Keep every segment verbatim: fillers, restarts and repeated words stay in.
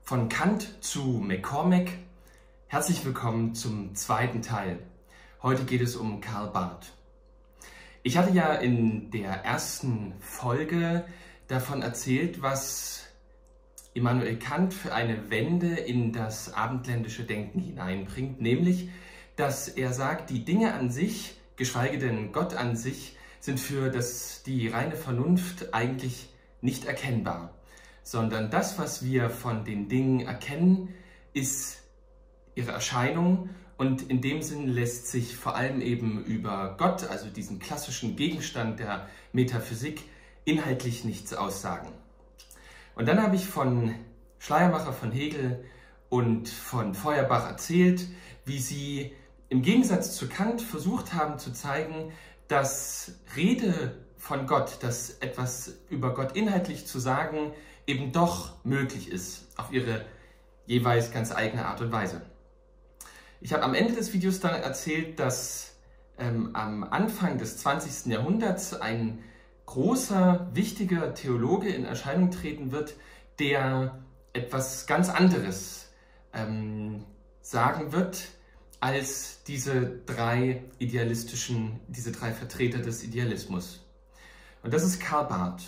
Von Kant zu McCormack. Herzlich willkommen zum zweiten Teil. Heute geht es um Karl Barth. Ich hatte ja in der ersten Folge davon erzählt, was Immanuel Kant für eine Wende in das abendländische Denken hineinbringt, nämlich, dass er sagt, die Dinge an sich, geschweige denn Gott an sich, sind für das, die reine Vernunft eigentlich nicht erkennbar, sondern das, was wir von den Dingen erkennen, ist ihre Erscheinung, und in dem Sinn lässt sich vor allem eben über Gott, also diesen klassischen Gegenstand der Metaphysik, inhaltlich nichts aussagen. Und dann habe ich von Schleiermacher, von Hegel und von Feuerbach erzählt, wie sie im Gegensatz zu Kant versucht haben zu zeigen, dass Rede von Gott, dass etwas über Gott inhaltlich zu sagen, eben doch möglich ist, auf ihre jeweils ganz eigene Art und Weise. Ich habe am Ende des Videos dann erzählt, dass ähm, am Anfang des zwanzigsten Jahrhunderts ein großer, wichtiger Theologe in Erscheinung treten wird, der etwas ganz anderes ähm, sagen wird, als diese drei idealistischen, diese drei Vertreter des Idealismus. Und das ist Karl Barth.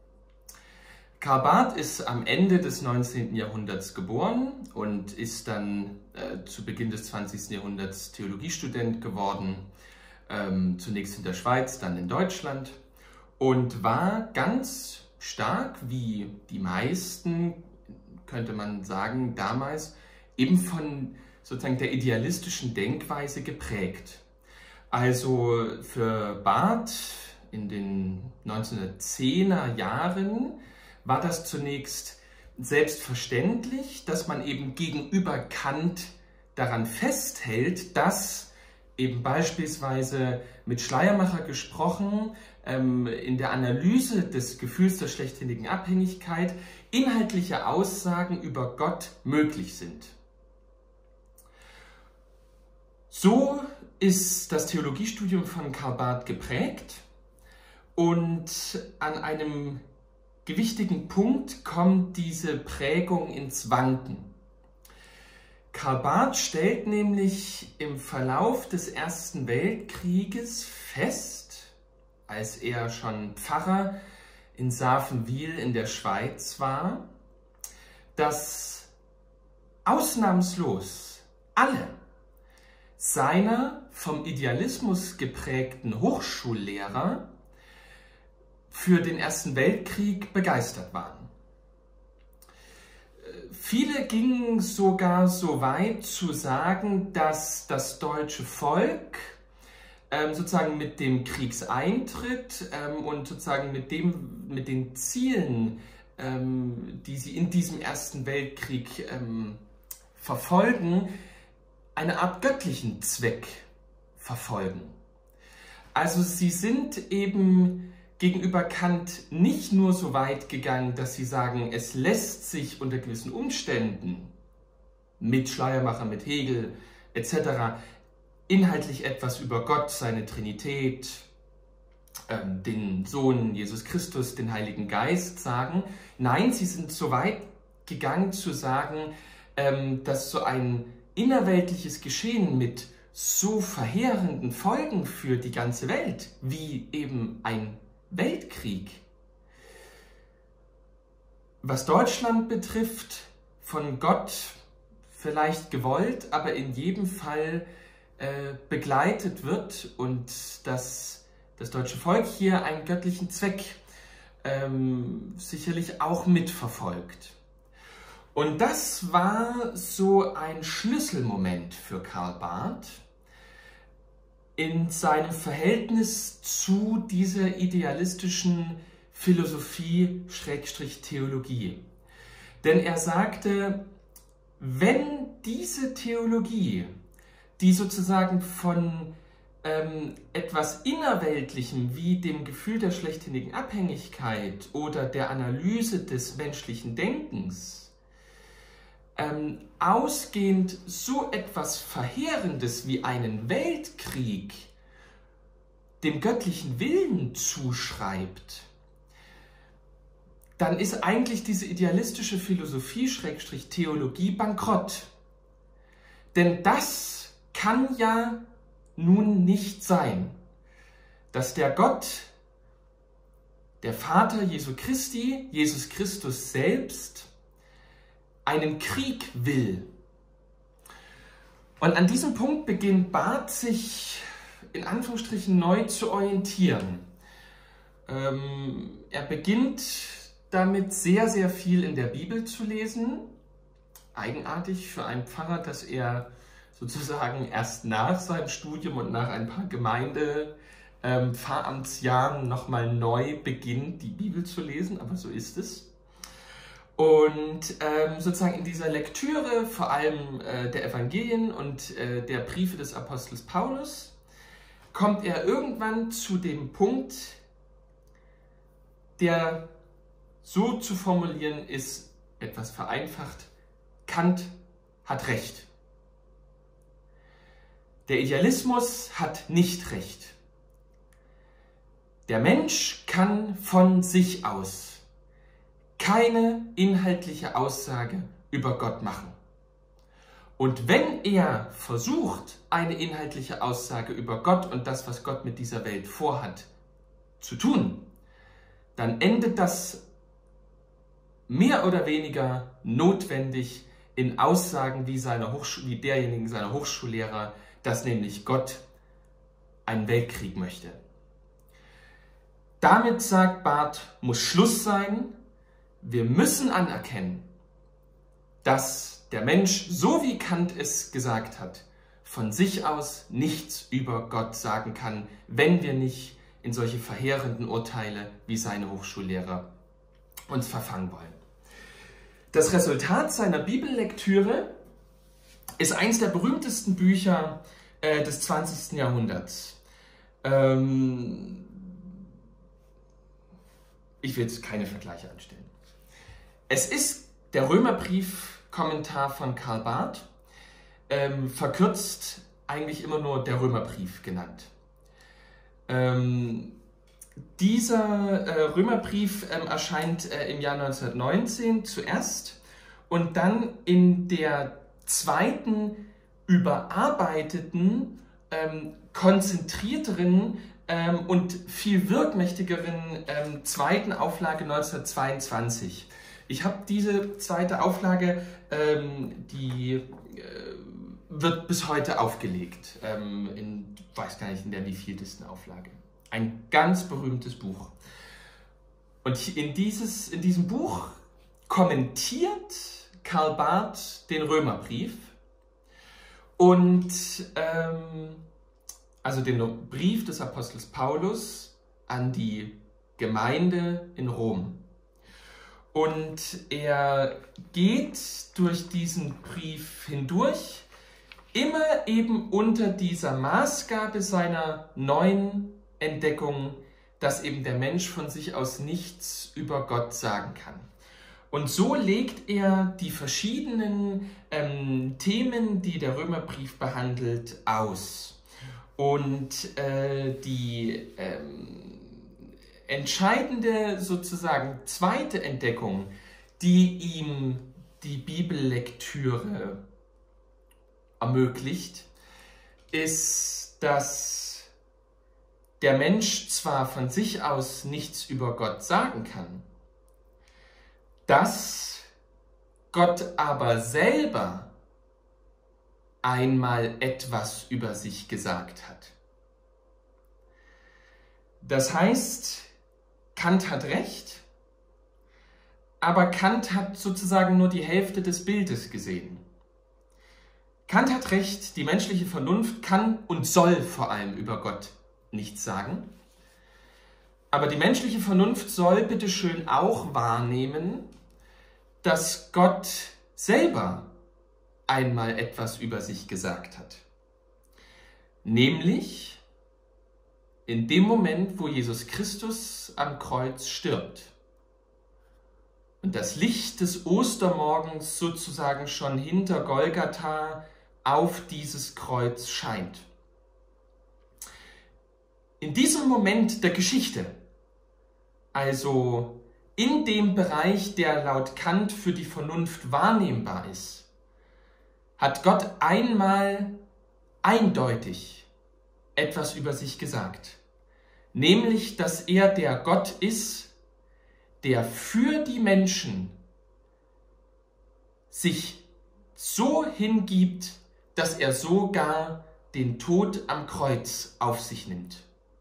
Karl Barth ist am Ende des neunzehnten Jahrhunderts geboren und ist dann äh, zu Beginn des zwanzigsten Jahrhunderts Theologiestudent geworden, ähm, zunächst in der Schweiz, dann in Deutschland, und war ganz stark, wie die meisten, könnte man sagen, damals eben von sozusagen der idealistischen Denkweise geprägt. Also für Barth in den neunzehnhundertzehner Jahren war das zunächst selbstverständlich, dass man eben gegenüber Kant daran festhält, dass eben beispielsweise mit Schleiermacher gesprochen, ähm, in der Analyse des Gefühls der schlechthinigen Abhängigkeit inhaltliche Aussagen über Gott möglich sind. So ist das Theologiestudium von Karl Barth geprägt, und an einem gewichtigen Punkt kommt diese Prägung ins Wanken. Karl Barth stellt nämlich im Verlauf des Ersten Weltkrieges fest, als er schon Pfarrer in Savenwil in der Schweiz war, dass ausnahmslos alle seiner vom Idealismus geprägten Hochschullehrer für den Ersten Weltkrieg begeistert waren. Viele gingen sogar so weit zu sagen, dass das deutsche Volk ähm, sozusagen mit dem Kriegseintritt ähm, und sozusagen mit, dem, mit den Zielen, ähm, die sie in diesem Ersten Weltkrieg ähm, verfolgen, eine Art göttlichen Zweck verfolgen. Also sie sind eben gegenüber Kant nicht nur so weit gegangen, dass sie sagen, es lässt sich unter gewissen Umständen mit Schleiermacher, mit Hegel et cetera inhaltlich etwas über Gott, seine Trinität, ähm, den Sohn Jesus Christus, den Heiligen Geist sagen. Nein, sie sind so weit gegangen zu sagen, ähm, dass so ein innerweltliches Geschehen mit so verheerenden Folgen für die ganze Welt, wie eben ein Weltkrieg, was Deutschland betrifft, von Gott vielleicht gewollt, aber in jedem Fall äh, begleitet wird, und dass das deutsche Volk hier einen göttlichen Zweck ähm, sicherlich auch mitverfolgt. Und das war so ein Schlüsselmoment für Karl Barth in seinem Verhältnis zu dieser idealistischen Philosophie-Theologie. Denn er sagte, wenn diese Theologie, die sozusagen von ähm, etwas Innerweltlichem wie dem Gefühl der schlechthinigen Abhängigkeit oder der Analyse des menschlichen Denkens Ähm, ausgehend so etwas Verheerendes wie einen Weltkrieg dem göttlichen Willen zuschreibt, dann ist eigentlich diese idealistische Philosophie, Schrägstrich Theologie, bankrott. Denn das kann ja nun nicht sein, dass der Gott, der Vater Jesu Christi, Jesus Christus selbst, einen Krieg will. Und an diesem Punkt beginnt Barth sich in Anführungsstrichen neu zu orientieren. Ähm, er beginnt damit sehr, sehr viel in der Bibel zu lesen. Eigenartig für einen Pfarrer, dass er sozusagen erst nach seinem Studium und nach ein paar Gemeinde ähm, Pfarramtsjahren nochmal neu beginnt, die Bibel zu lesen, aber so ist es. Und ähm, sozusagen in dieser Lektüre, vor allem äh, der Evangelien und äh, der Briefe des Apostels Paulus, kommt er irgendwann zu dem Punkt, der so zu formulieren ist, etwas vereinfacht: Kant hat recht. Der Idealismus hat nicht recht. Der Mensch kann von sich aus keine inhaltliche Aussage über Gott machen. Und wenn er versucht, eine inhaltliche Aussage über Gott und das, was Gott mit dieser Welt vorhat, zu tun, dann endet das mehr oder weniger notwendig in Aussagen wie, seiner Hochsch- wie derjenigen seiner Hochschullehrer, dass nämlich Gott einen Weltkrieg möchte. Damit, sagt Barth, muss Schluss sein. Wir müssen anerkennen, dass der Mensch, so wie Kant es gesagt hat, von sich aus nichts über Gott sagen kann, wenn wir nicht in solche verheerenden Urteile wie seine Hochschullehrer uns verfangen wollen. Das Resultat seiner Bibellektüre ist eines der berühmtesten Bücher äh, des zwanzigsten Jahrhunderts. Ähm, ich will jetzt keine Vergleiche anstellen. Es ist der Römerbrief-Kommentar von Karl Barth, ähm, verkürzt eigentlich immer nur der Römerbrief genannt. Ähm, dieser äh, Römerbrief ähm, erscheint äh, im Jahr neunzehnhundertneunzehn zuerst und dann in der zweiten, überarbeiteten, ähm, konzentrierteren ähm, und viel wirkmächtigeren ähm, zweiten Auflage neunzehnhundertzweiundzwanzig. Ich habe diese zweite Auflage, ähm, die äh, wird bis heute aufgelegt, ähm, in, weiß gar nicht, in der wievieltesten Auflage. Ein ganz berühmtes Buch. Und in, dieses, in diesem Buch kommentiert Karl Barth den Römerbrief und ähm, also den Brief des Apostels Paulus an die Gemeinde in Rom. Und er geht durch diesen Brief hindurch, immer eben unter dieser Maßgabe seiner neuen Entdeckung, dass eben der Mensch von sich aus nichts über Gott sagen kann. Und so legt er die verschiedenen ähm, Themen, die der Römerbrief behandelt, aus. Und äh, die ähm, entscheidende, sozusagen zweite Entdeckung, die ihm die Bibellektüre ermöglicht, ist, dass der Mensch zwar von sich aus nichts über Gott sagen kann, dass Gott aber selber einmal etwas über sich gesagt hat. Das heißt, Kant hat recht, aber Kant hat sozusagen nur die Hälfte des Bildes gesehen. Kant hat recht, die menschliche Vernunft kann und soll vor allem über Gott nichts sagen. Aber die menschliche Vernunft soll bitteschön auch wahrnehmen, dass Gott selber einmal etwas über sich gesagt hat. Nämlich in dem Moment, wo Jesus Christus am Kreuz stirbt und das Licht des Ostermorgens sozusagen schon hinter Golgatha auf dieses Kreuz scheint. In diesem Moment der Geschichte, also in dem Bereich, der laut Kant für die Vernunft wahrnehmbar ist, hat Gott einmal eindeutig etwas über sich gesagt. Nämlich, dass er der Gott ist, der für die Menschen sich so hingibt, dass er sogar den Tod am Kreuz auf sich nimmt.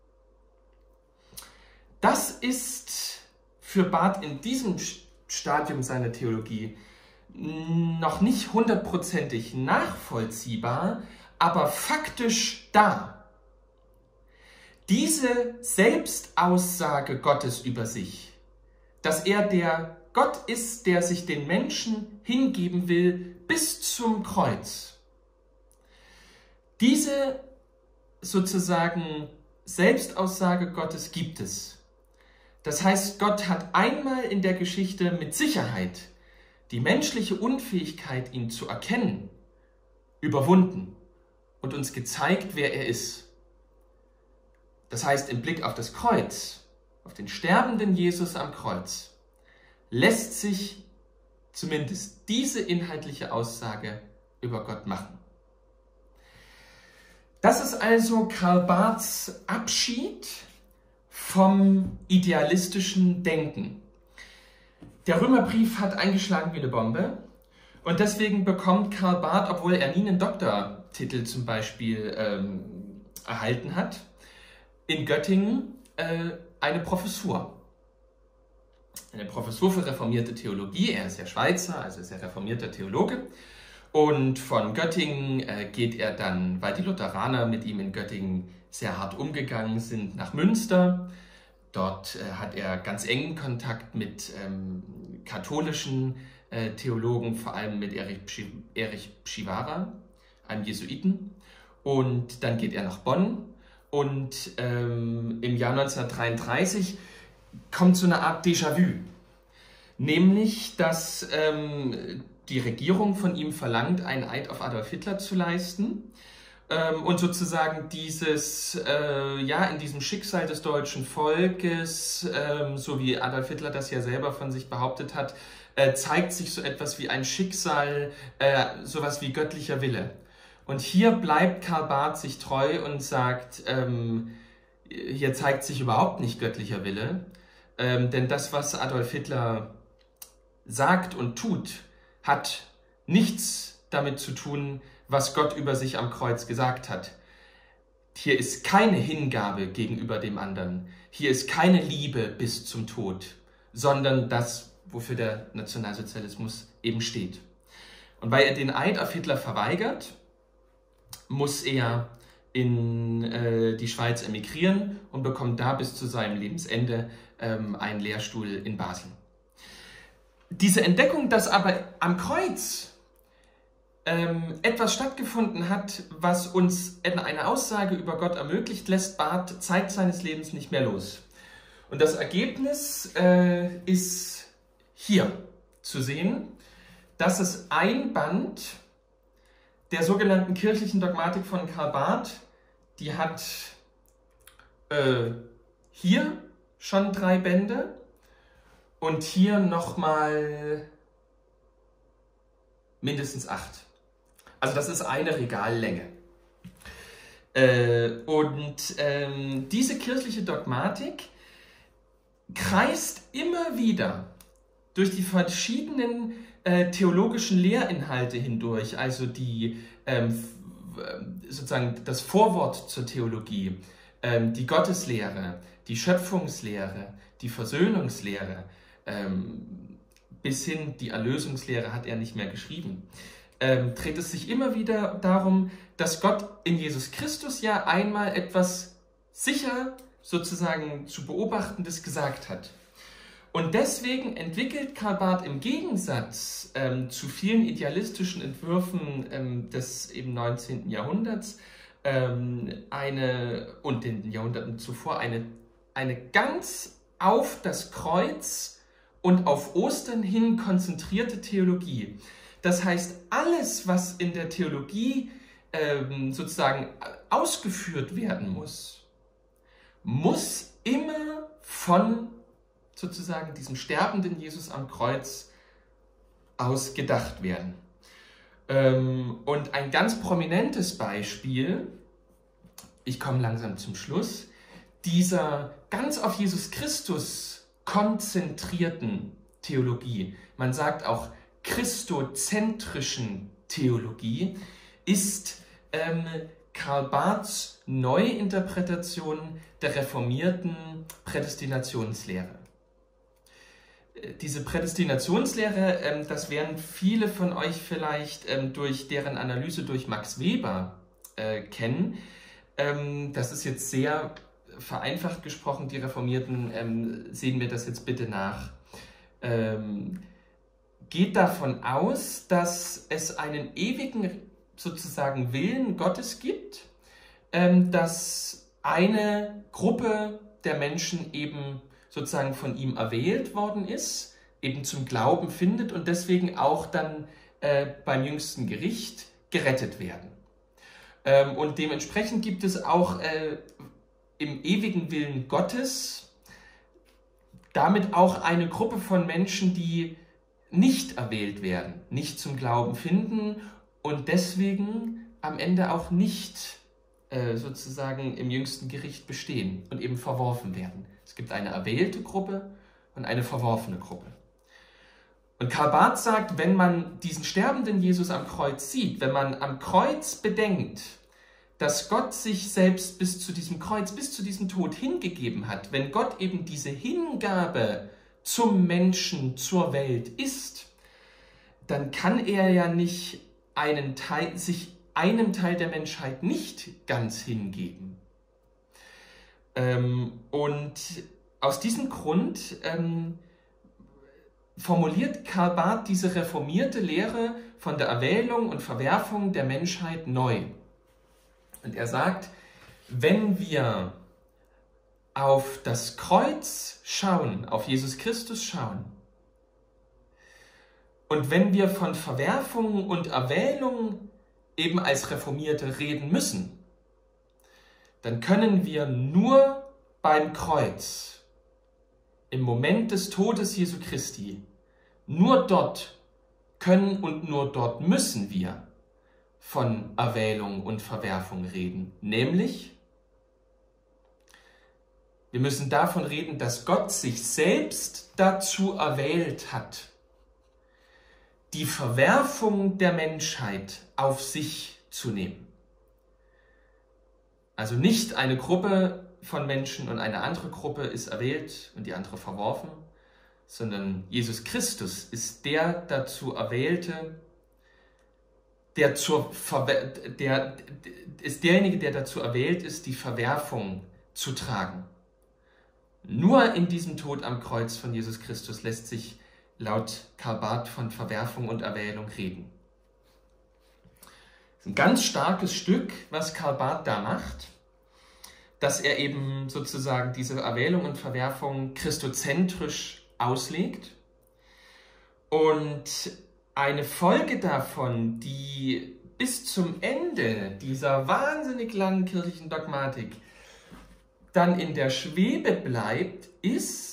Das ist für Barth in diesem Stadium seiner Theologie noch nicht hundertprozentig nachvollziehbar, aber faktisch da. Diese Selbstaussage Gottes über sich, dass er der Gott ist, der sich den Menschen hingeben will bis zum Kreuz. Diese sozusagen Selbstaussage Gottes gibt es. Das heißt, Gott hat einmal in der Geschichte mit Sicherheit die menschliche Unfähigkeit, ihn zu erkennen, überwunden und uns gezeigt, wer er ist. Das heißt, im Blick auf das Kreuz, auf den sterbenden Jesus am Kreuz, lässt sich zumindest diese inhaltliche Aussage über Gott machen. Das ist also Karl Barths Abschied vom idealistischen Denken. Der Römerbrief hat eingeschlagen wie eine Bombe und deswegen bekommt Karl Barth, obwohl er nie einen Doktortitel zum Beispiel ähm, erhalten hat, in Göttingen äh, eine Professur. Eine Professur für reformierte Theologie. Er ist ja Schweizer, also ist er reformierter Theologe. Und von Göttingen äh, geht er dann, weil die Lutheraner mit ihm in Göttingen sehr hart umgegangen sind, nach Münster. Dort äh, hat er ganz engen Kontakt mit ähm, katholischen äh, Theologen, vor allem mit Erich, Pschi Erich Pschiwara, einem Jesuiten. Und dann geht er nach Bonn und ähm, im Jahr neunzehnhundertdreiunddreißig kommt so eine Art Déjà-vu. Nämlich, dass ähm, die Regierung von ihm verlangt, einen Eid auf Adolf Hitler zu leisten. Und sozusagen dieses, äh, ja, in diesem Schicksal des deutschen Volkes, ähm, so wie Adolf Hitler das ja selber von sich behauptet hat, äh, zeigt sich so etwas wie ein Schicksal, äh, sowas wie göttlicher Wille. Und hier bleibt Karl Barth sich treu und sagt, ähm, hier zeigt sich überhaupt nicht göttlicher Wille, ähm, denn das, was Adolf Hitler sagt und tut, hat nichts damit zu tun, was Gott über sich am Kreuz gesagt hat. Hier ist keine Hingabe gegenüber dem anderen. Hier ist keine Liebe bis zum Tod, sondern das, wofür der Nationalsozialismus eben steht. Und weil er den Eid auf Hitler verweigert, muss er in äh, die Schweiz emigrieren und bekommt da bis zu seinem Lebensende ähm, einen Lehrstuhl in Basel. Diese Entdeckung, dass aber am Kreuz ähm, etwas stattgefunden hat, was uns eine Aussage über Gott ermöglicht, lässt Barth Zeit seines Lebens nicht mehr los. Und das Ergebnis äh, ist hier zu sehen. Das ist ein Band der sogenannten kirchlichen Dogmatik von Karl Barth. Die hat äh, hier schon drei Bände und hier nochmal mindestens acht. Also das ist eine Regallänge. Äh, und ähm, diese kirchliche Dogmatik kreist immer wieder durch die verschiedenen äh, theologischen Lehrinhalte hindurch, also die ähm, sozusagen das Vorwort zur Theologie, ähm, die Gotteslehre, die Schöpfungslehre, die Versöhnungslehre, ähm, bis hin die Erlösungslehre hat er nicht mehr geschrieben, ähm, dreht es sich immer wieder darum, dass Gott in Jesus Christus ja einmal etwas sicher sozusagen zu Beobachtendes gesagt hat. Und deswegen entwickelt Karl Barth im Gegensatz ähm, zu vielen idealistischen Entwürfen ähm, des eben neunzehnten Jahrhunderts ähm, eine, und den Jahrhunderten zuvor eine, eine ganz auf das Kreuz und auf Ostern hin konzentrierte Theologie. Das heißt, alles, was in der Theologie ähm, sozusagen ausgeführt werden muss, muss immer von sozusagen diesem sterbenden Jesus am Kreuz ausgedacht werden. Und ein ganz prominentes Beispiel, ich komme langsam zum Schluss, dieser ganz auf Jesus Christus konzentrierten Theologie, man sagt auch christozentrischen Theologie, ist ähm, Karl Barths Neuinterpretation der reformierten Prädestinationslehre. Diese Prädestinationslehre, ähm, das werden viele von euch vielleicht ähm, durch deren Analyse durch Max Weber äh, kennen. Ähm, das ist jetzt sehr vereinfacht gesprochen, die Reformierten ähm, sehen mir das jetzt bitte nach. Ähm, geht davon aus, dass es einen ewigen sozusagen Willen Gottes gibt, ähm, dass eine Gruppe der Menschen eben sozusagen von ihm erwählt worden ist, eben zum Glauben findet und deswegen auch dann äh, beim jüngsten Gericht gerettet werden. Ähm, und dementsprechend gibt es auch äh, im ewigen Willen Gottes damit auch eine Gruppe von Menschen, die nicht erwählt werden, nicht zum Glauben finden und deswegen am Ende auch nicht äh, sozusagen im jüngsten Gericht bestehen und eben verworfen werden. Es gibt eine erwählte Gruppe und eine verworfene Gruppe. Und Karl Barth sagt, wenn man diesen sterbenden Jesus am Kreuz sieht, wenn man am Kreuz bedenkt, dass Gott sich selbst bis zu diesem Kreuz, bis zu diesem Tod hingegeben hat, wenn Gott eben diese Hingabe zum Menschen, zur Welt ist, dann kann er ja nicht einen Teil, sich einem Teil der Menschheit nicht ganz hingeben. Ähm, und aus diesem Grund ähm, formuliert Karl Barth diese reformierte Lehre von der Erwählung und Verwerfung der Menschheit neu. Und er sagt, wenn wir auf das Kreuz schauen, auf Jesus Christus schauen, und wenn wir von Verwerfung und Erwählung eben als Reformierte reden müssen, dann können wir nur beim Kreuz, im Moment des Todes Jesu Christi, nur dort können und nur dort müssen wir von Erwählung und Verwerfung reden. Nämlich, wir müssen davon reden, dass Gott sich selbst dazu erwählt hat, die Verwerfung der Menschheit auf sich zu nehmen. Also nicht eine Gruppe von Menschen und eine andere Gruppe ist erwählt und die andere verworfen, sondern Jesus Christus ist der dazu Erwählte, der, zur Verwer der ist derjenige, der dazu erwählt ist, die Verwerfung zu tragen. Nur in diesem Tod am Kreuz von Jesus Christus lässt sich laut Karl Barth von Verwerfung und Erwählung reden. Das ist ein ganz starkes Stück, was Karl Barth da macht, dass er eben sozusagen diese Erwählung und Verwerfung christozentrisch auslegt. Und eine Folge davon, die bis zum Ende dieser wahnsinnig langen kirchlichen Dogmatik dann in der Schwebe bleibt, ist,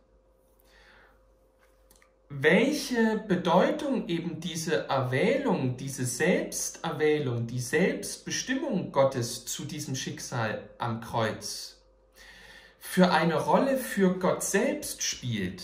welche Bedeutung eben diese Erwählung, diese Selbsterwählung, die Selbstbestimmung Gottes zu diesem Schicksal am Kreuz für eine Rolle für Gott selbst spielt.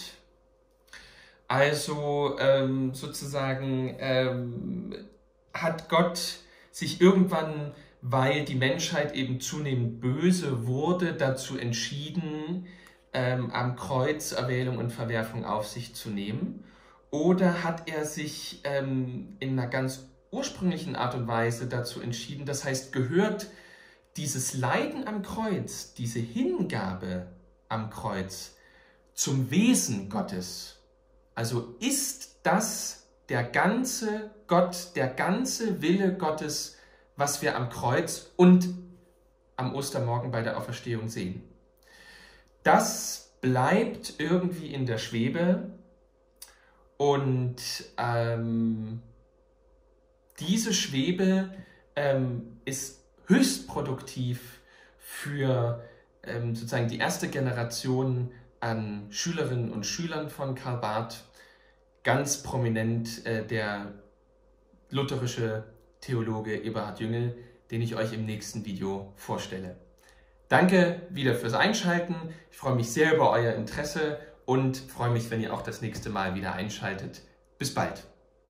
Also ähm, sozusagen ähm, hat Gott sich irgendwann, weil die Menschheit eben zunehmend böse wurde, dazu entschieden, ähm, am Kreuz Erwählung und Verwerfung auf sich zu nehmen? Oder hat er sich ähm, in einer ganz ursprünglichen Art und Weise dazu entschieden, das heißt, gehört dieses Leiden am Kreuz, diese Hingabe am Kreuz zum Wesen Gottes? Also ist das der ganze Gott, der ganze Wille Gottes, was wir am Kreuz und am Ostermorgen bei der Auferstehung sehen? Das bleibt irgendwie in der Schwebe und ähm, diese Schwebe ähm, ist höchst produktiv für ähm, sozusagen die erste Generation an Schülerinnen und Schülern von Karl Barth, ganz prominent äh, der lutherische Theologe Eberhard Jüngel, den ich euch im nächsten Video vorstelle. Danke wieder fürs Einschalten. Ich freue mich sehr über euer Interesse und freue mich, wenn ihr auch das nächste Mal wieder einschaltet. Bis bald.